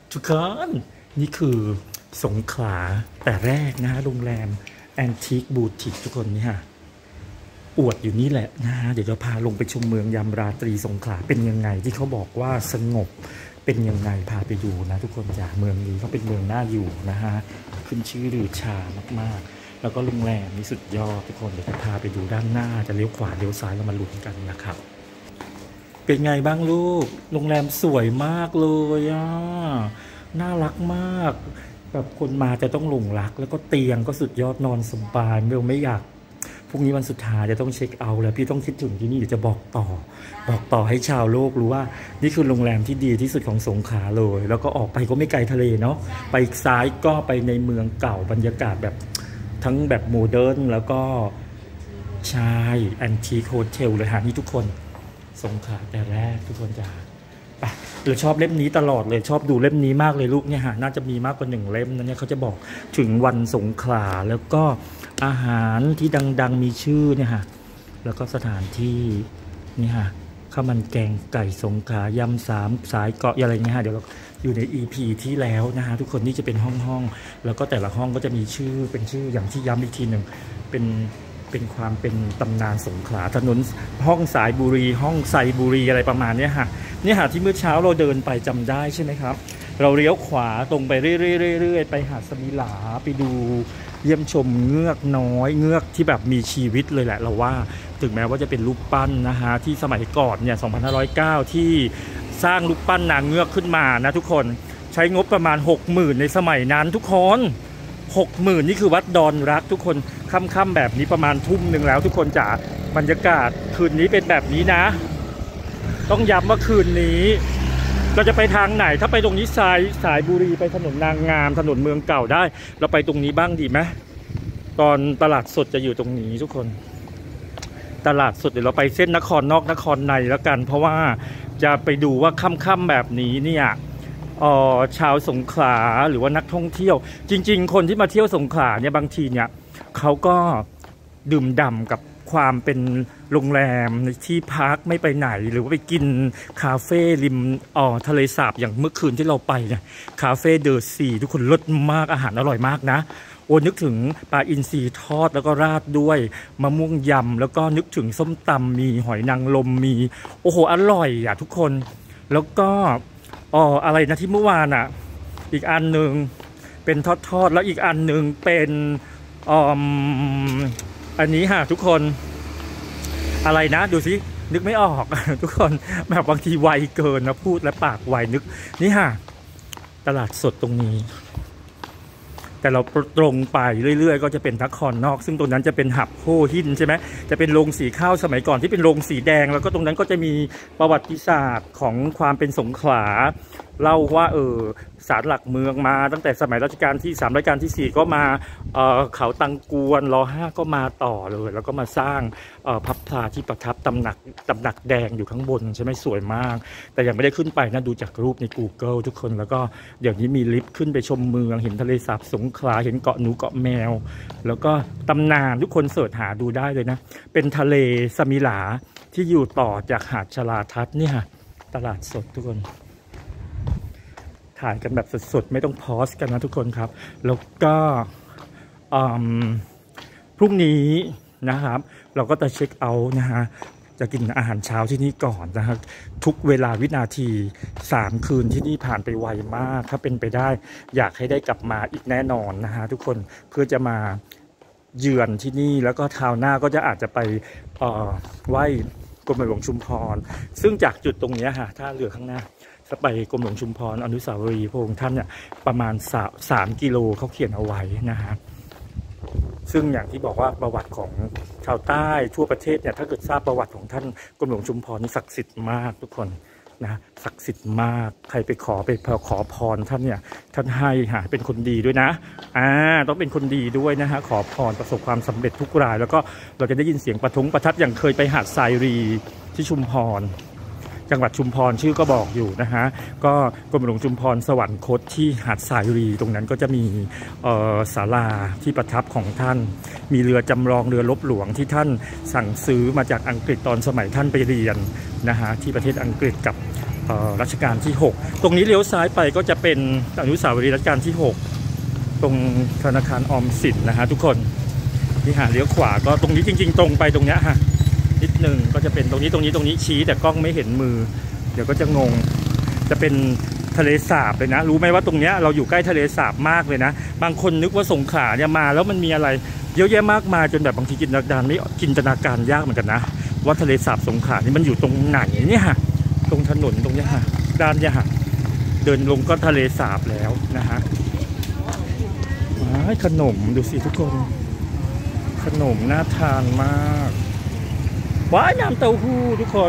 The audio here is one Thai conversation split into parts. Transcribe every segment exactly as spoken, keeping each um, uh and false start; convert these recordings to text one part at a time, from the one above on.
ทุกคนนี่คือสงขลาแต่แรกนะฮะโรงแรมแอนทิคบูติกทุกคนนี่ฮะอวดอยู่นี่แหละนะฮะเดี๋ยวจะพาลงไปชมเมืองยามราตรีสงขลาเป็นยังไงที่เขาบอกว่าสงบเป็นยังไงพาไปดูนะทุกคนจากเมืองนี้เขาเป็นเมืองน่าอยู่นะฮะขึ้นชื่อลือชามากๆแล้วก็โรงแรมนี่สุดยอดทุกคนเดี๋ยวจะพาไปดูด้านหน้าจะเลี้ยวขวาเลี้ยวซ้ายเรามาลุ้นกันนะครับเป็นไงบ้างลูกโรงแรมสวยมากเลยอ่ะน่ารักมากแบบคนมาจะต้องหลงรักแล้วก็เตียงก็สุดยอดนอนสบายเบลไม่อยากพรุ่งนี้วันสุดท้ายจะต้องเช็คเอาท์แล้วพี่ต้องคิดถึงที่นี่เดี๋ยวจะบอกต่อบอกต่อให้ชาวโลกรู้ว่านี่คือโรงแรมที่ดีที่สุดของสงขลาเลยแล้วก็ออกไปก็ไม่ไกลทะเลเนาะไปซ้ายก็ไปในเมืองเก่าบรรยากาศแบบทั้งแบบโมเดิร์นแล้วก็ใช่แอนทีคโฮเทลเลยฮะนี่ทุกคนสงขลาแต่แรกทุกคนจะไปเราชอบเล่มนี้ตลอดเลยชอบดูเล่มนี้มากเลยลูกเนี่ยฮะน่าจะมีมากกว่าหนึ่งเล่มนะเนี่ยเขาจะบอกถึงวันสงขลาแล้วก็อาหารที่ดังๆมีชื่อเนี่ยฮะแล้วก็สถานที่นี่ฮะข้าวมันแกงไก่สงขลายำสามสายเกาะอะไรเงี้ยฮะเดี๋ยวเราอยู่ใน อี พี ที่แล้วนะฮะทุกคนนี่จะเป็นห้องๆแล้วก็แต่ละห้องก็จะมีชื่อเป็นชื่ออย่างที่ย้ำอีกทีหนึ่งเป็นเป็นความเป็นตำนานสงขลาถนนห้องสายบุรีห้องไซบุรีอะไรประมาณนี้ฮะเนี่ยฮะที่เมื่อเช้าเราเดินไปจำได้ใช่ไหมครับเราเลี้ยวขวาตรงไปเรื่อยๆไปหาดสมิหลาไปดูเยี่ยมชมเงือกน้อยเงือกที่แบบมีชีวิตเลยแหละเราว่าถึงแม้ว่าจะเป็นรูปปั้นนะฮะที่สมัยก่อนเนี่ยสองพันห้าร้อยเก้าที่สร้างรูปปั้นนางเงือกขึ้นมานะทุกคนใช้งบประมาณ หกหมื่น ในสมัยนั้นทุกคนหกหมื่นนี่คือวัดดอนรักทุกคนค่ำๆแบบนี้ประมาณทุ่มหนึ่งแล้วทุกคนจ๋าบรรยากาศคืนนี้เป็นแบบนี้นะต้องย้ำว่าคืนนี้เราจะไปทางไหนถ้าไปตรงนี้สายสายบุรีไปถนนนางงามถนนเมืองเก่าได้เราไปตรงนี้บ้างดีไหมตอนตลาดสดจะอยู่ตรงนี้ทุกคนตลาดสดเดี๋ยวเราไปเส้นนครนอกนครในแล้วกันเพราะว่าจะไปดูว่าค่ำๆแบบนี้เนี่ยอ๋อชาวสงขลาหรือว่านักท่องเที่ยวจริงๆคนที่มาเที่ยวสงขลาเนี่ยบางทีเนี่ยเขาก็ดื่มด่ำกับความเป็นโรงแรมที่พักไม่ไปไหนหรือว่าไปกินคาเฟ่ริมอ๋อทะเลสาบอย่างเมื่อคืนที่เราไปเนี่ยคาเฟ่เดอร์ซีทุกคนรสมากอาหารอร่อยมากนะโอ้นึกถึงปลาอินทรีทอดแล้วก็ราดด้วยมะม่วงยำแล้วก็นึกถึงส้มตำมีหอยนางรมมีโอ้โหอร่อยอ่ะทุกคนแล้วก็อ๋ออะไรนะที่เมื่อวานอ่ะอีกอันหนึ่งเป็นทอดๆแล้วอีกอันหนึ่งเป็นอ๋ออันนี้ฮะทุกคนอะไรนะดูสินึกไม่ออกทุกคนแบบบางทีไวเกินนะพูดและปากไวนึกนี่ฮะตลาดสดตรงนี้แต่เราตรงไปเรื่อยๆก็จะเป็นนครนอกซึ่งตรงนั้นจะเป็นหับโฮหินใช่ไหมจะเป็นโรงสีข้าวสมัยก่อนที่เป็นโรงสีแดงแล้วก็ตรงนั้นก็จะมีประวัติศาสตร์ของความเป็นสงขลาเล่าว่าเออศาลหลักเมืองมาตั้งแต่สมัยรัชกาลที่สามรัชกาลที่สี่ก็มาเออเขาตังกวนรอห้าก็มาต่อเลยแล้วก็มาสร้างเออพระพลาที่ประทับตำหนักตำหนักแดงอยู่ข้างบนใช่ไหมสวยมากแต่ยังไม่ได้ขึ้นไปนะดูจากรูปใน Google ทุกคนแล้วก็เดี๋ยวนี้มีลิฟต์ขึ้นไปชมเมืองเห็นทะเลสาบสงขลาเห็นเกาะหนูเกาะแมวแล้วก็ตำนานทุกคนเสิร์ชหาดูได้เลยนะเป็นทะเลสมิหลาที่อยู่ต่อจากหาดชลาทัศน์เนี่ยตลาดสดทุกคนถ่ายกันแบบสดๆไม่ต้องพอสกันนะทุกคนครับแล้วก็พรุ่งนี้นะครับเราก็จะเช็คเอาท์นะฮะจะกินอาหารเช้าที่นี่ก่อนนะฮะทุกเวลาวินาทีสามคืนที่นี่ผ่านไปไวมากถ้าเป็นไปได้อยากให้ได้กลับมาอีกแน่นอนนะฮะทุกคนเพื่อจะมาเยือนที่นี่แล้วก็คราวหน้าก็จะอาจจะไปไหว้กรมหลวงชุมพรซึ่งจากจุดตรงนี้ฮะถ้าเรือข้างหน้าจะไปกรมหลวงชุมพรอนุสาวรีย์พระองค์ท่านเนี่ยประมาณสามกิโลเขาเขียนเอาไว้นะฮะซึ่งอย่างที่บอกว่าประวัติของชาวใต้ทั่วประเทศเนี่ยถ้าเกิดทราบประวัติของท่านกรมหลวงชุมพรนี่ศักดิ์สิทธิ์มากทุกคนนะศักดิ์สิทธิ์มากใครไปขอไปขอพรท่านเนี่ยท่านให้ฮะเป็นคนดีด้วยนะอ่าต้องเป็นคนดีด้วยนะฮะขอพรประสบความสำเร็จทุกรายแล้วก็เราจะได้ยินเสียงประทุ้งประทัดอย่างเคยไปหาดทรายรีที่ชุมพรจังหวัดชุมพรชื่อก็บอกอยู่นะฮะก็กรมหลวงชุมพรสวรรคตที่หาดทรายรีตรงนั้นก็จะมีศาลาที่ประทับของท่านมีเรือจำลองเรือรบหลวงที่ท่านสั่งซื้อมาจากอังกฤษตอนสมัยท่านไปเรียนนะฮะที่ประเทศอังกฤษกับรัชกาลที่หกตรงนี้เลี้ยวซ้ายไปก็จะเป็นอนุสาวรีย์รัชกาลที่หกตรงธนาคารออมสินนะฮะทุกคนนี่หาเลี้ยวขวาก็ตรงนี้จริงๆตรงไปตรงเนี้ยฮะนิดหนึ่งก็จะเป็นตรงนี้ตรงนี้ตรงนี้ชี้แต่กล้องไม่เห็นมือเดี๋ยวก็จะงงจะเป็นทะเลสาบเลยนะรู้ไหมว่าตรงเนี้ยเราอยู่ใกล้ทะเลสาบมากเลยนะบางคนนึกว่าสงขลาเนี่ยมาแล้วมันมีอะไรเยอะแยะมากมายจนแบบบางทีจินตนาการไม่จินตนาการยากเหมือนกันนะว่าทะเลสาบสงขลานี่มันอยู่ตรงไหนเนี่ยฮะตรงถนนตรงเนี้ยฮะด้านเนี้ยฮะเดินลงก็ทะเลสาบแล้วนะฮะขนมดูสิทุกคนขนมน่าทานมากว้ายน้ำเต้าหู้ทุกคน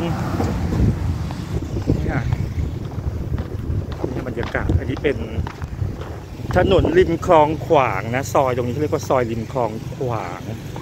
นี่นี่บรรยากาศอันนี้เป็นถนนริมคลองขวางนะซอยตรงนี้เขาเรียกว่าซอยริมคลองขวาง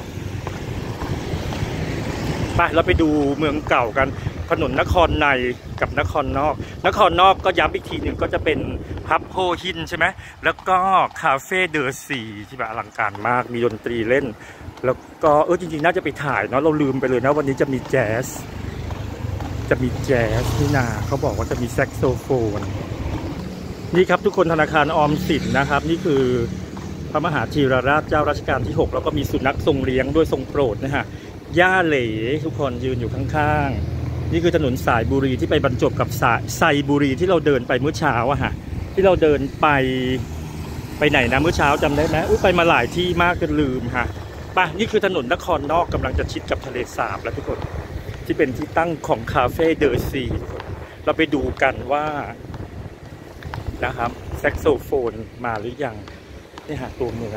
ไปเราไปดูเมืองเก่ากันถนนนครในกับนครนอกนครนอกก็ย้ำอีกทีหนึ่งก็จะเป็นพับโพหินใช่ไหมแล้วก็คาเฟ่เดอร์ซีที่แบบอลังการมากมีดนตรีเล่นแล้วก็เออจริงๆน่าจะไปถ่ายเนาะเราลืมไปเลยนะวันนี้จะมีแจ๊สจะมีแจ๊สที่นาเขาบอกว่าจะมีแซกโซโฟนนี่ครับทุกคนธนาคารออมสินนะครับนี่คือพระมหาธีรราชเจ้ารัชกาลที่หกแล้วก็มีสุนัขทรงเลี้ยงด้วยทรงโปรดนะฮะย่าเหล่ทุกคนยืนอยู่ข้างๆนี่คือถนนสายบุรีที่ไปบรรจบกับสายไซบุรีที่เราเดินไปเมื่อเช้าอะฮะที่เราเดินไปไปไหนนะเมื่อเช้าจำได้ไหมอุ้ยไปมาหลายที่มากจนลืมฮะป่ะนี่คือถนนนครนอกกำลังจะชิดกับทะเลสาบแล้วทุกคนที่เป็นที่ตั้งของคาเฟ่เดอร์ซีทุกคนเราไปดูกันว่านะครับแซกโซโฟนมาหรือยังนี่ฮะตัวเมือง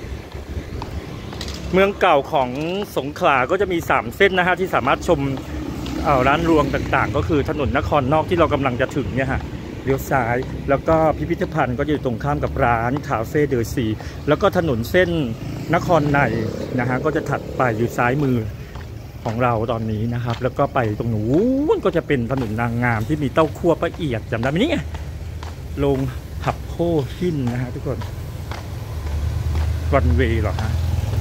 เมืองเก่าของสงขลาก็จะมีสามเส้นนะฮะที่สามารถชมร้านรวงต่างๆก็คือถนนนครนอกที่เรากำลังจะถึงเนี่ยฮะเลี้ยวซ้ายแล้วก็พิพิธภัณฑ์ก็อยู่ตรงข้ามกับร้านคาเฟ่เดอร์ซีแล้วก็ถนนเส้นนครในนะฮะก็จะถัดไปอยู่ซ้ายมือของเราตอนนี้นะครับแล้วก็ไปตรงนู้นก็จะเป็นถนนนางงามที่มีเต้าคั่วป้าเอียดจำได้ไหมนี่ไงลงหับโพหินนะฮะทุกคนรันเวย์หรอฮะ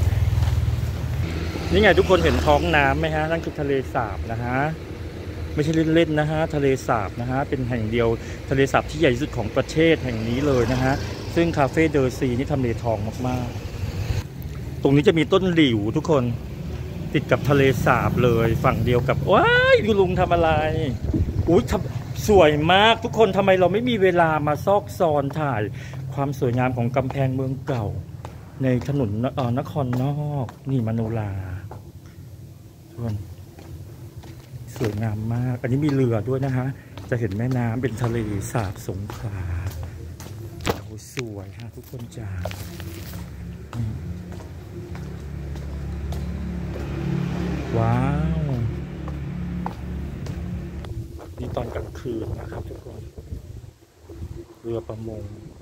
นี่ไงทุกคนเห็นท้องน้ำไหมฮะนั่นคือทะเลสาบนะฮะไม่ใช่เล่นๆนะฮะทะเลสาบนะฮะเป็นแห่งเดียวทะเลสาบที่ใหญ่ที่สุดของประเทศแห่งนี้เลยนะฮะซึ่งคาเฟ่เดอร์ซีนี่ทำเลทองมากๆตรงนี้จะมีต้นหลิวทุกคนติดกับทะเลสาบเลยฝั่งเดียวกับว้ายคุณลุงทำอะไรอุ้ยสวยมากทุกคนทำไมเราไม่มีเวลามาซอกซอนถ่ายความสวยงามของกำแพงเมืองเก่าในถนนนครนอกนี่มโนราทุกคนสวยงามมากอันนี้มีเรือด้วยนะฮะจะเห็นแม่น้ำเป็นทะเลสาบสงขลาโอ้สวยฮะทุกคนจ้าว้าวนี่ตอนกลางคืนนะครับทุกคนเรือประมง